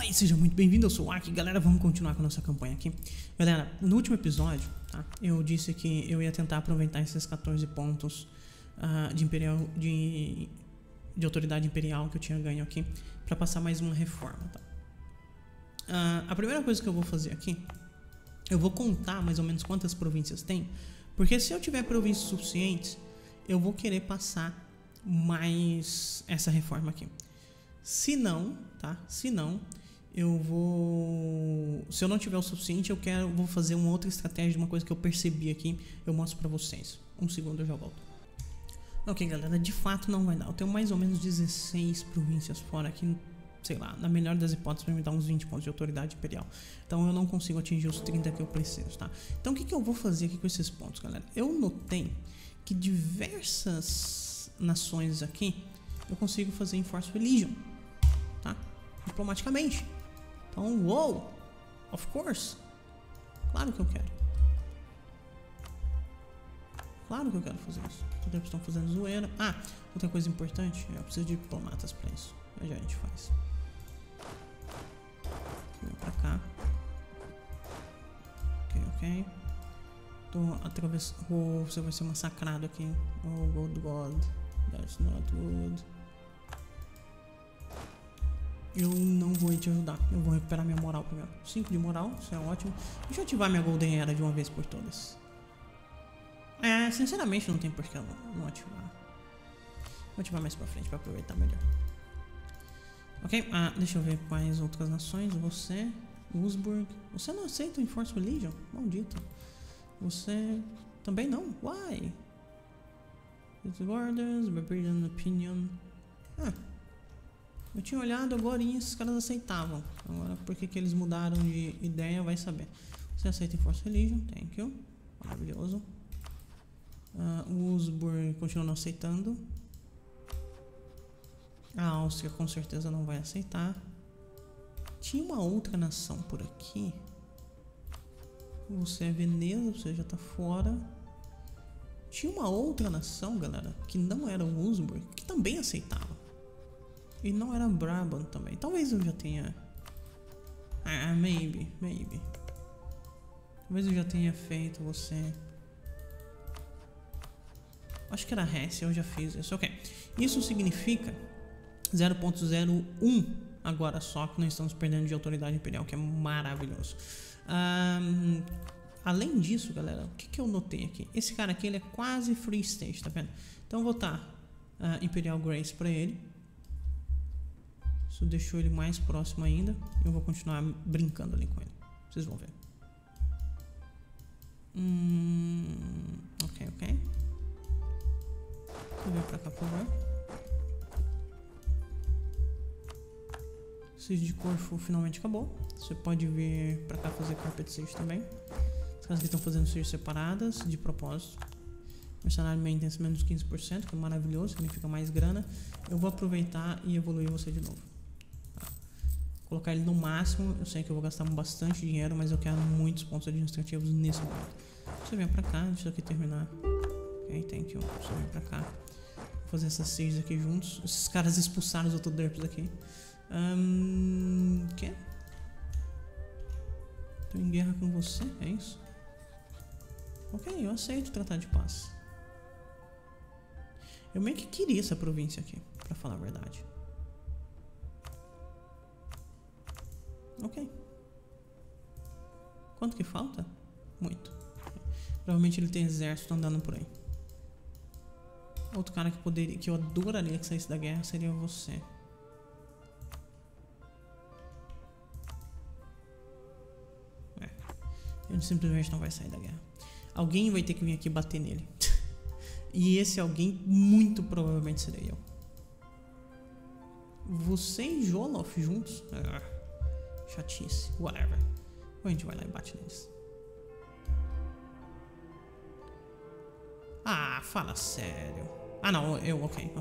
E seja muito bem-vindo, eu sou o Aki. Galera, vamos continuar com a nossa campanha aqui. Galera, no último episódio, tá, eu disse que eu ia tentar aproveitar esses 14 pontos de autoridade imperial que eu tinha ganho aqui para passar mais uma reforma, tá? A primeira coisa que eu vou fazer aqui, eu vou contar mais ou menos quantas províncias tem, porque se eu tiver províncias suficientes, eu vou querer passar mais essa reforma aqui. Se não, tá? Se não, eu vou... Se eu não tiver o suficiente, vou fazer uma outra estratégia de uma coisa que eu percebi aqui. Eu mostro pra vocês. Um segundo, eu já volto. Ok, galera, de fato não vai dar. Eu tenho mais ou menos 16 províncias fora aqui. Sei lá, na melhor das hipóteses vai me dar uns 20 pontos de autoridade imperial. Então eu não consigo atingir os 30 que eu preciso, tá? Então o que eu vou fazer aqui com esses pontos, galera? Eu notei que diversas nações aqui eu consigo fazer Enforced Religion, tá? Diplomaticamente. Então, wow, of course. Claro que eu quero. Claro que eu quero fazer isso. Todos eles estão fazendo zoeira. Ah, outra coisa importante, eu preciso de diplomatas pra isso. Já a gente faz. Vem pra cá. Ok. Tô atravessando. Você vai ser massacrado aqui. Oh, God. That's not good. Eu não vou te ajudar. Eu vou recuperar minha moral primeiro. 5 de moral, isso é ótimo. Deixa eu ativar minha Golden Era de uma vez por todas. Sinceramente não tem por que eu não ativar. Vou ativar mais pra frente pra aproveitar melhor. Ok, deixa eu ver quais outras nações. Você, Wurzburg. Você não aceita o Enforced Religion? Maldito. Você também não? Why? It's Borders, Barbarian Opinion. Eu tinha olhado agora e esses caras aceitavam. Agora, por que eles mudaram de ideia, vai saber. Você aceita Enforced Religion? Thank you. Maravilhoso. Wurzburg continua não aceitando. A Áustria com certeza não vai aceitar. Tinha uma outra nação por aqui. Você é Veneza, você já tá fora. Tinha uma outra nação, galera, que não era o Wurzburg, que também aceitava. E não era Brabant também. Talvez eu já tenha... maybe. Talvez eu já tenha feito você... Acho que era Hesse, eu já fiz isso. Ok. Isso significa 0.01 agora só que nós estamos perdendo de autoridade imperial, que é maravilhoso. Além disso, galera, o que eu notei aqui? Esse cara aqui, ele é quase Free State, tá vendo? Então eu vou botar Imperial Grace pra ele. Isso deixou ele mais próximo ainda. Eu vou continuar brincando ali com ele. Vocês vão ver. Ok. Vou vir pra cá, por favor. Siege de Corfu finalmente acabou. Você pode vir pra cá fazer Carpet Siege também. Os caras que estão fazendo siege separadas, de propósito. Mercenário Maintenance menos 15%, que é maravilhoso, significa mais grana. Eu vou aproveitar e evoluir você de novo. Colocar ele no máximo. Eu sei que eu vou gastar bastante dinheiro, mas eu quero muitos pontos administrativos nesse momento. Você vem pra cá, deixa isso aqui terminar. Ok, thank you. Você vem pra cá. Vou fazer essas sieges aqui juntos. Esses caras expulsaram os Autoderps aqui. Que? Tô em guerra com você, é isso? Ok, eu aceito tratar de paz. Eu meio que queria essa província aqui, pra falar a verdade. Ok. Quanto que falta? Muito. Provavelmente ele tem exército andando por aí. Outro cara que eu adoraria que saísse da guerra seria você. Ele simplesmente não vai sair da guerra. Alguém vai ter que vir aqui bater nele. E esse alguém muito provavelmente serei eu. Você e Jolof juntos? Chatice. Whatever. A gente vai lá e bate neles. Fala sério. Não, ok.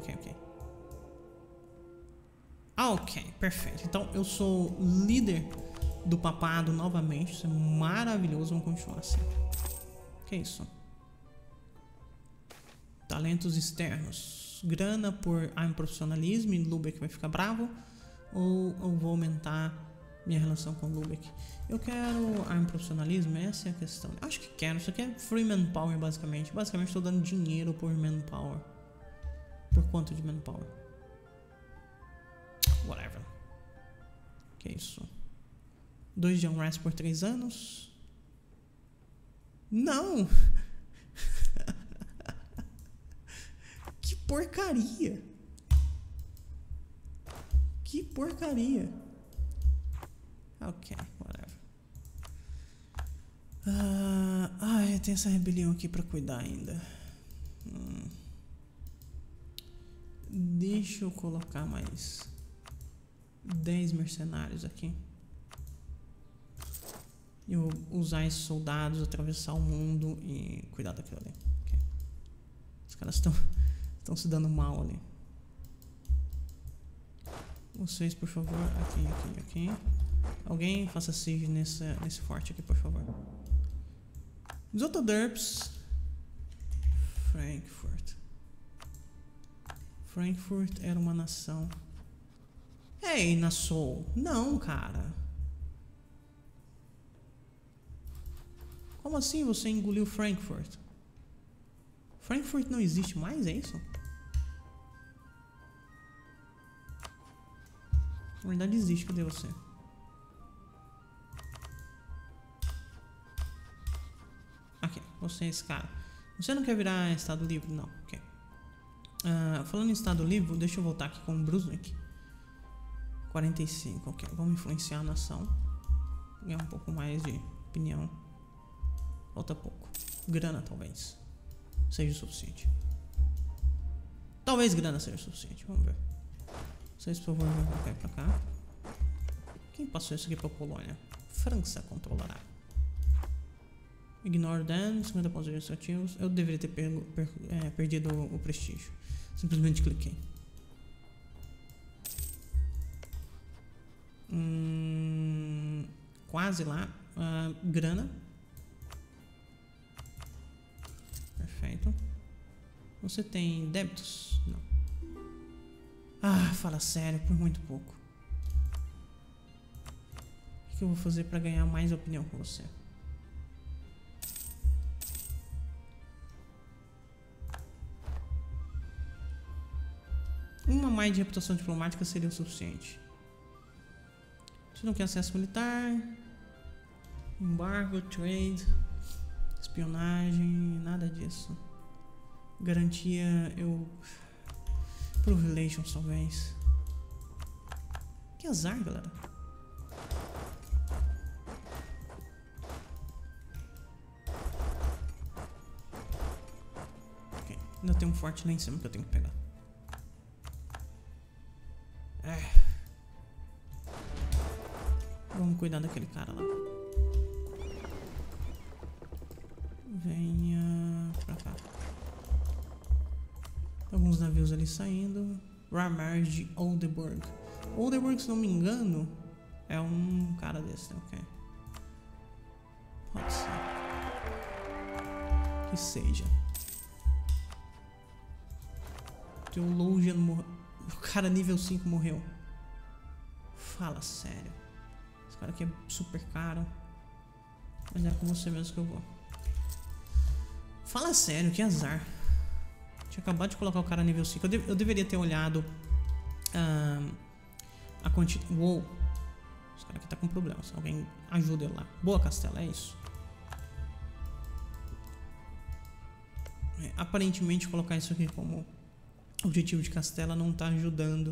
Ok, perfeito. Então eu sou líder do papado novamente. Isso é maravilhoso. Vamos continuar assim. Que isso? Talentos externos. Grana por profissionalismo e Lubeck vai ficar bravo. Ou eu vou aumentar minha relação com Lubeck. Eu quero arma profissionalismo, essa é a questão. Acho que quero, isso aqui é free manpower basicamente. Basicamente estou dando dinheiro por manpower. Por quanto de manpower? Whatever. Que é isso? 2 de unrest por 3 anos? Não! Que porcaria! Que porcaria! Ok, whatever. Tem essa rebelião aqui pra cuidar ainda. Deixa eu colocar mais 10 mercenários aqui. Eu usar esses soldados, atravessar o mundo e cuidar daquilo ali. Okay. Os caras estão se dando mal ali. Vocês, por favor, aqui. Alguém faça siege nesse forte aqui, por favor. Zotoderps. Frankfurt era uma nação. Ei, Nassau. Não, cara. Como assim você engoliu Frankfurt? Frankfurt não existe mais, é isso? Na verdade existe, cadê você? Aqui, você é esse cara. Você não quer virar Estado Livre? Não, ok. Falando em Estado Livre, deixa eu voltar aqui com o Brunswick. 45, ok. Vamos influenciar a nação. Ganhar um pouco mais de opinião. Falta pouco. Grana, talvez. Seja o suficiente. Talvez grana seja o suficiente. Vamos ver. Vocês, por favor, vão colocar pra cá. Quem passou isso aqui pra Polônia? França controlará. Ignore them. 50 pontos administrativos. Eu deveria ter perdido o prestígio. Simplesmente cliquei. Quase lá. Grana. Perfeito. Você tem débitos? Não. Fala sério, por muito pouco. O que eu vou fazer para ganhar mais opinião com você? Uma mais de reputação diplomática seria o suficiente. Você não quer acesso militar, embargo, trade, espionagem, nada disso. Garantia, Pro Relations, talvez. Que azar, galera. Ok, ainda tem um forte lá em cima que eu tenho que pegar. Vamos cuidar daquele cara lá. Venha pra cá. Alguns navios ali saindo. Ramar de Oldenburg. Oldenburg, se não me engano, é um cara desse, né? Ok. Pode ser. Que seja. Theologian morreu. O cara nível 5 morreu. Fala sério. Esse cara aqui é super caro. Mas é com você mesmo que eu vou. Fala sério, que azar. Tinha acabado de colocar o cara nível 5. Eu deveria ter olhado a quantidade. Uou. Esse cara aqui tá com problemas. Alguém ajuda ele lá. Boa, Castela, é isso. Aparentemente colocar isso aqui como objetivo de Castela não tá ajudando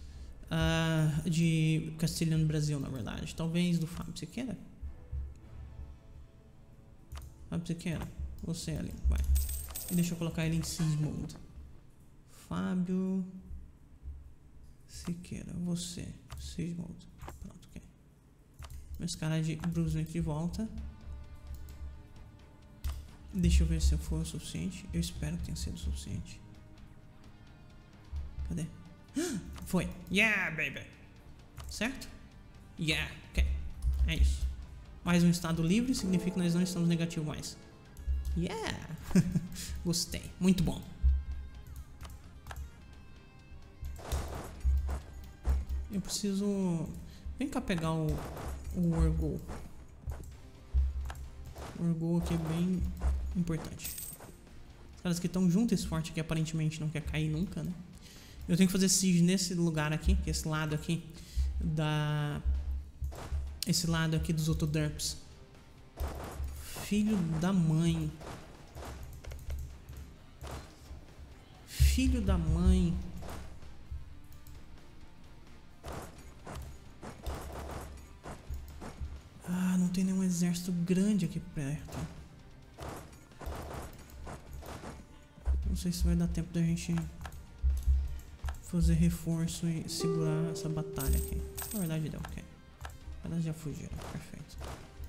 de Castilhano Brasil, na verdade. Talvez do Fábio Siqueira. Fábio Siqueira, você ali, vai. E deixa eu colocar ele em Siege Mode. Fábio Siqueira, você, Siege Mode. Pronto, ok. Meus caras de Brunswick de volta. Deixa eu ver se foi o suficiente. Eu espero que tenha sido o suficiente. Cadê? Foi. Yeah, baby. Certo? Yeah, ok. É isso. Mais um estado livre significa que nós não estamos negativo mais. Yeah. Gostei. Muito bom. Eu preciso Vem cá pegar o Orgol. O Orgol aqui é bem importante. Os caras que estão junto, esse forte aqui aparentemente não quer cair nunca, né? Eu tenho que fazer siege nesse lugar aqui, que é esse lado aqui esse lado aqui dos Autoderps. Filho da mãe. Filho da mãe. Ah, não tem nenhum exército grande aqui perto. Não sei se vai dar tempo da gente fazer reforço e segurar essa batalha aqui. Na verdade deu, ok. Elas já fugiram, perfeito.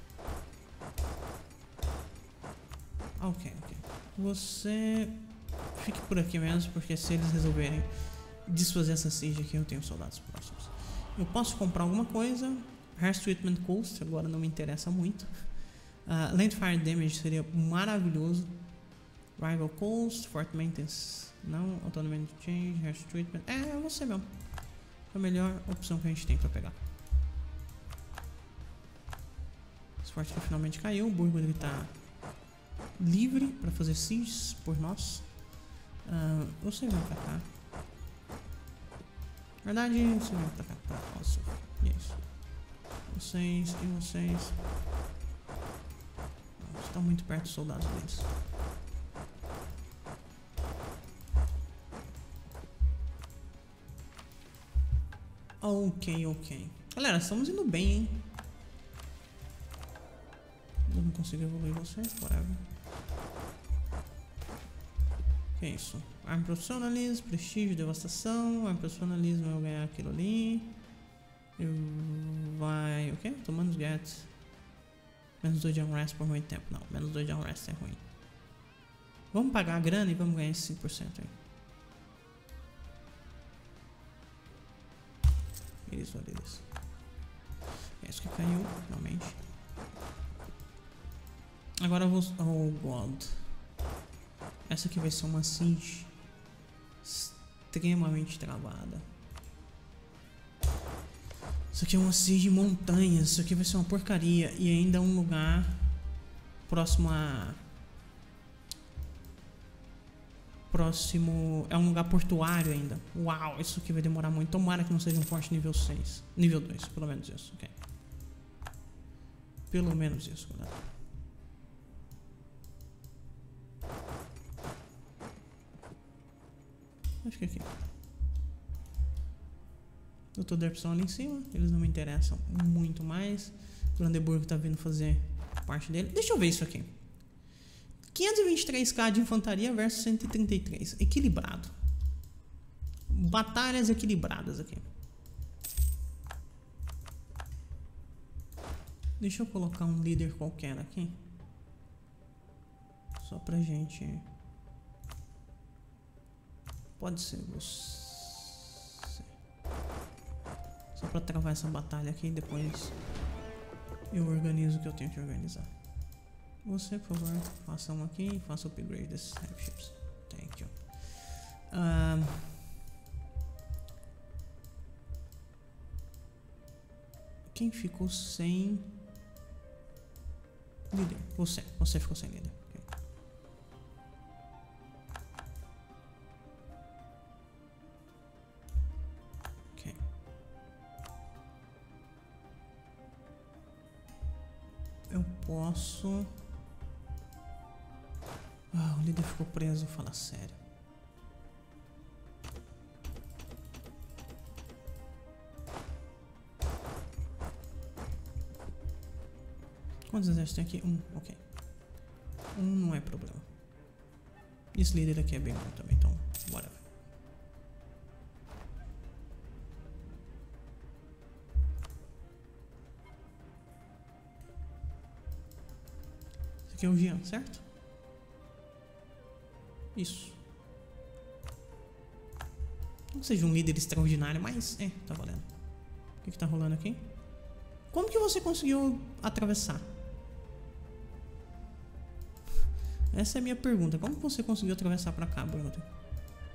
Ok. Você fique por aqui mesmo, porque se eles resolverem desfazer essa siege aqui, eu tenho soldados próximos. Eu posso comprar alguma coisa. Harsh Treatment Cost agora não me interessa muito. Landfire Damage seria maravilhoso. Rival Cost, Fort Maintenance não, Autonomy Change, Harsh Treatment. É você mesmo. É a melhor opção que a gente tem pra pegar. Esse forte que finalmente caiu. O Burgo ele tá livre pra fazer sieges por nós. Você vem pra cá. Na verdade, você vem pra cá. Nossa, e é isso. Vocês e vocês. Não, estão muito perto dos soldados deles. Ok. Galera, estamos indo bem, hein? Eu não consigo evoluir você, whatever. Que é isso? Arma Profissionalismo, Prestígio, Devastação. Arma Profissionalismo eu vou ganhar aquilo ali. Vai. O quê? Tomando os gats. Menos 2 de unrest por muito tempo. Não, menos 2 de unrest é ruim. Vamos pagar a grana e vamos ganhar esse 5% aí. Isso, olha isso. É isso que caiu, realmente. Agora eu vou. Oh, God. Essa aqui vai ser uma siege extremamente travada. Isso aqui é uma siege de montanhas. Isso aqui vai ser uma porcaria. E ainda um lugar próximo a. É um lugar portuário ainda. Uau, isso aqui vai demorar muito. Tomara que não seja um forte nível 6. Nível 2, pelo menos isso, ok. Pelo menos isso, galera. Acho que aqui. Dr. Derpson ali em cima. Eles não me interessam muito mais. O Brandeburgo tá vindo fazer parte dele. Deixa eu ver isso aqui. 523k de infantaria versus 133. Equilibrado. Batalhas equilibradas aqui. Deixa eu colocar um líder qualquer aqui. Só pra gente. Pode ser você. Só pra travar essa batalha aqui e depois eu organizo o que eu tenho que organizar. Você, por favor, faça um aqui e faça o upgrade desses ships. Thank you. Quem ficou sem líder? Você ficou sem líder. Okay. Ok. Eu posso. O líder ficou preso, fala sério. Quantos exércitos tem aqui? Ok. Não é problema. Esse líder aqui é bem bom também, então bora. Esse aqui é o Jean, certo? Isso. Não seja um líder extraordinário, mas tá valendo. O que tá rolando aqui? Como que você conseguiu atravessar? Essa é a minha pergunta. Como você conseguiu atravessar pra cá, Bruno?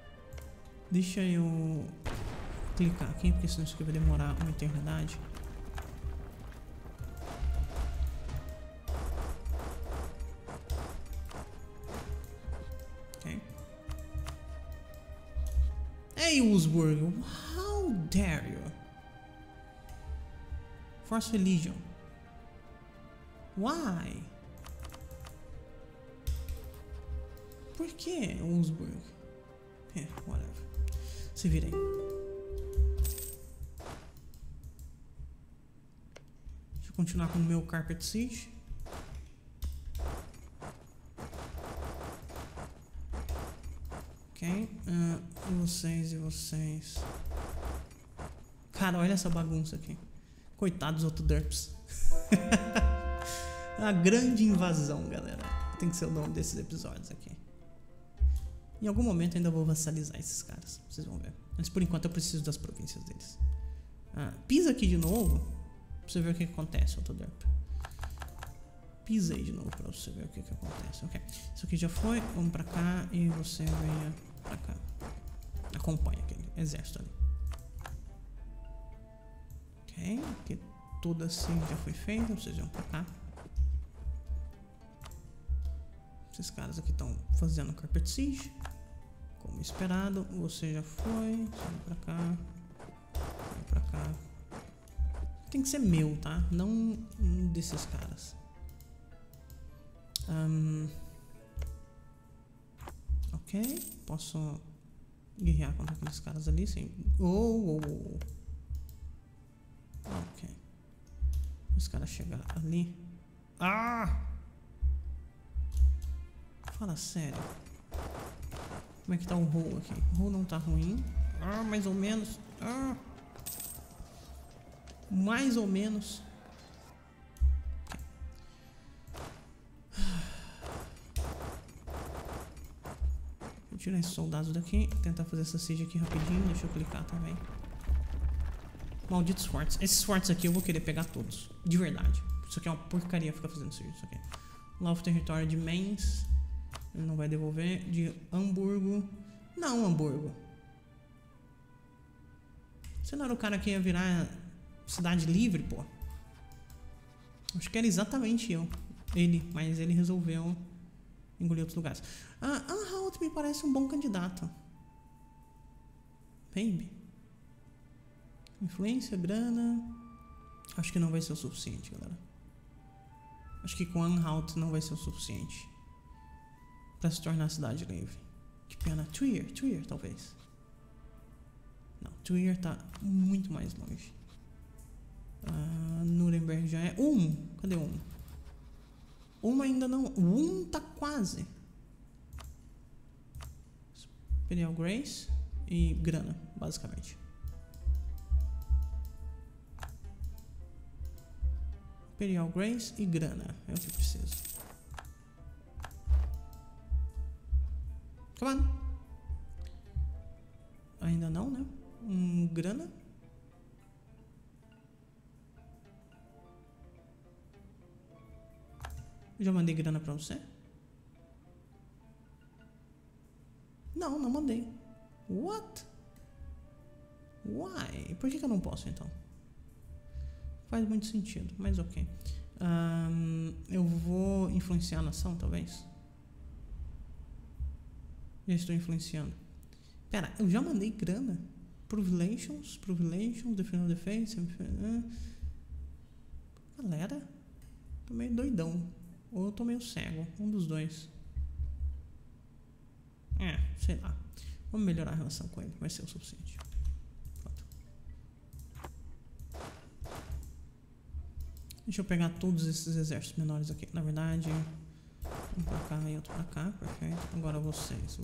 Deixa eu clicar aqui, porque senão isso aqui vai demorar uma eternidade. Hey, Usburg, how dare you? Force Religion. Why? Por que, Usburg? Whatever. Se virem. Deixa eu continuar com o meu Carpet Siege. Ok. E vocês. Cara, olha essa bagunça aqui. Coitados Autoderps. A grande invasão, galera. Tem que ser o nome desses episódios aqui. Em algum momento ainda vou vassalizar esses caras. Vocês vão ver. Mas por enquanto eu preciso das províncias deles. Pisa aqui de novo. Pra você ver o que acontece, Autoderp. Pisa aí de novo pra você ver o que acontece. Ok. Isso aqui já foi. Vamos pra cá. E você venha pra cá. Acompanha aquele exército ali. Ok. Aqui tudo assim já foi feito. Vocês vão pra cá. Esses caras aqui estão fazendo Carpet Siege. Como esperado. Você já foi. Você vem pra cá. Vem pra cá. Tem que ser meu, tá? Não desses caras. Ok. Posso guerrear contra aqueles caras ali sem... Ok. Os caras chegaram ali. Fala sério. Como é que tá o roll aqui? O roll não tá ruim. Mais ou menos. Mais ou menos. Vou tirar esses soldados daqui. Tentar fazer essa siege aqui rapidinho. Deixa eu clicar também. Malditos fortes. Esses fortes aqui eu vou querer pegar todos. De verdade. Isso aqui é uma porcaria ficar fazendo siege. Isso aqui. Novo território de Mainz. Ele não vai devolver. De Hamburgo. Não, Hamburgo. Você não era o cara que ia virar cidade livre, pô? Acho que era exatamente eu. Ele, mas ele resolveu engolir outros lugares. Anhalt me parece um bom candidato. Baby. Influência, grana. Acho que não vai ser o suficiente, galera. Acho que com Anhalt não vai ser o suficiente pra se tornar cidade livre. Que pena. Trier, talvez. Não, Trier tá muito mais longe. Nuremberg já é. Cadê ainda não. Tá quase. Imperial Grace e grana, basicamente. Imperial Grace e grana é o que preciso. Come on. Ainda não, né? Grana. Já mandei grana pra você? Não mandei. What? Why? Por que eu não posso então? Faz muito sentido, mas ok. Eu vou influenciar a nação, talvez. Já estou influenciando. Pera, eu já mandei grana. Privilegions, Defender Defense. Galera, tô meio doidão. Ou eu tô meio cego. Um dos dois. Sei lá. Vamos melhorar a relação com ele. Vai ser o suficiente. Pronto. Deixa eu pegar todos esses exércitos menores aqui. Na verdade, um pra cá e outro pra cá. Perfeito. Agora vocês.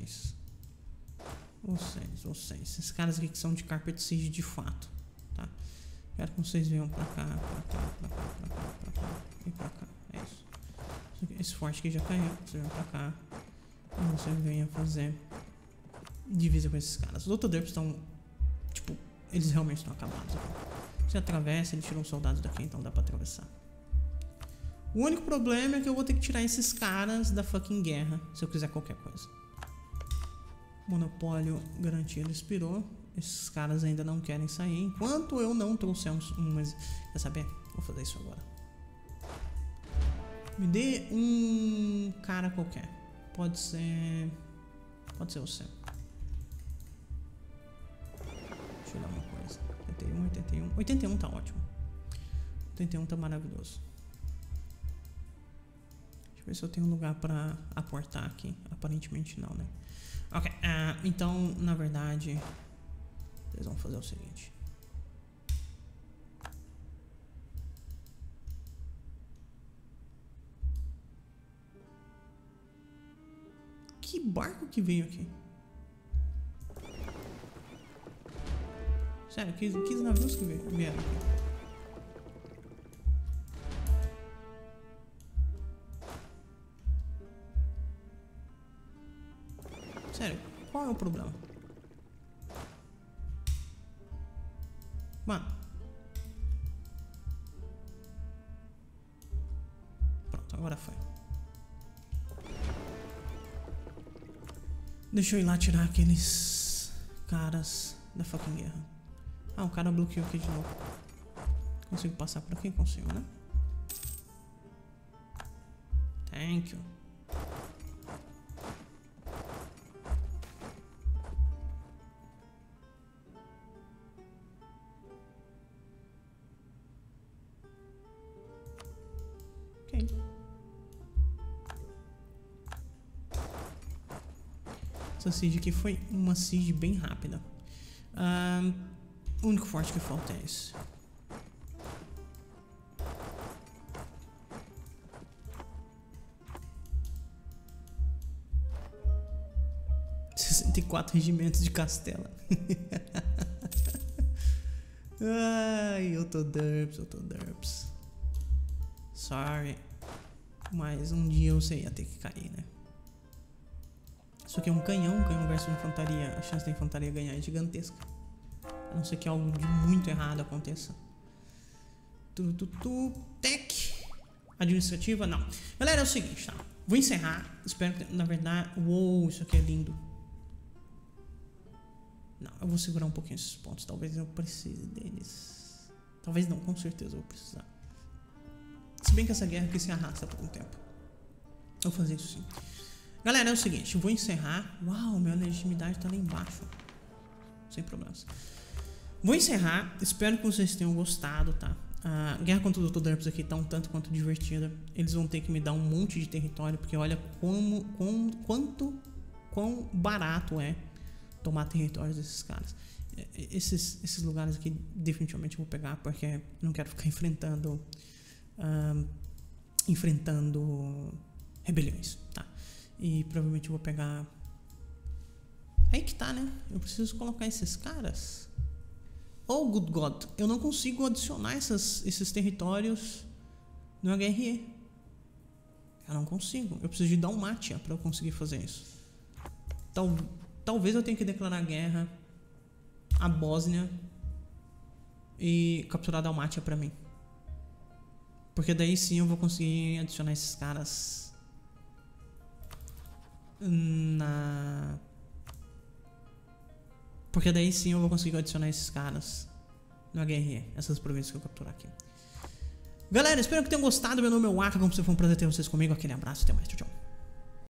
Esses caras aqui que são de Carpet Siege de fato. Tá? Quero que vocês venham pra cá, pra cá e pra cá. É isso. Esse forte aqui já caiu. Você vem pra cá. E você venha fazer divisa com esses caras. Os Autoderps estão. Tipo, eles realmente estão acabados. Você atravessa, ele tirou um soldado daqui, então dá pra atravessar. O único problema é que eu vou ter que tirar esses caras da fucking guerra. Se eu quiser qualquer coisa. Monopólio garantido expirou. Esses caras ainda não querem sair. Enquanto eu não trouxer mas quer saber? Vou fazer isso agora. Me dê um cara qualquer. Pode ser você. Deixa eu dar uma coisa. 81, 81. 81 tá ótimo. 81 tá maravilhoso. Deixa eu ver se eu tenho um lugar pra aportar aqui. Aparentemente não, né? Ok, então, na verdade, vocês vão fazer o seguinte. Que barco que veio aqui? Sério, que navios que vieram aqui? Sério, qual é o problema? Mano. Pronto, agora foi. Deixa eu ir lá tirar aqueles caras da fucking guerra. Ah, o cara bloqueou aqui de novo. Consigo passar por aqui? Consigo, né? Thank you. Ok. Essa siege aqui foi uma siege bem rápida. O único forte que falta é esse. "64 regimentos de Castela." Ai, eu tô derps. Sorry. Mas um dia você ia ter que cair, né? Isso aqui é um canhão versus infantaria. A chance da infantaria ganhar é gigantesca. A não ser que algo de muito errado aconteça. Tech. Administrativa, não. Galera, é o seguinte, tá? Vou encerrar. Espero que, na verdade... Uou, isso aqui é lindo. Não, eu vou segurar um pouquinho esses pontos. Talvez eu precise deles. Talvez não, com certeza eu vou precisar. Se bem que essa guerra aqui se arrasta por um tempo. Eu vou fazer isso sim. Galera, é o seguinte, eu vou encerrar. Uau, minha legitimidade tá lá embaixo. Sem problemas. Vou encerrar. Espero que vocês tenham gostado, tá? A guerra contra o Dr. Derps aqui tá um tanto quanto divertida. Eles vão ter que me dar um monte de território, porque olha quão barato é tomar territórios desses caras. Esses lugares aqui definitivamente eu vou pegar, porque não quero ficar enfrentando rebeliões, tá? E provavelmente eu vou pegar... Aí que tá, né? Eu preciso colocar esses caras. Oh, good God. Eu não consigo adicionar esses territórios no HRE. Eu não consigo. Eu preciso de Dalmátia pra eu conseguir fazer isso. Talvez eu tenha que declarar guerra à Bósnia e capturar a Dalmátia pra mim. Porque daí sim eu vou conseguir adicionar esses caras na... Porque daí sim eu vou conseguir adicionar esses caras no HRE, essas províncias que eu capturar aqui. Galera, espero que tenham gostado. Meu nome é Waka, como sempre foi um prazer ter vocês comigo. Aquele abraço, até mais, tchau, tchau.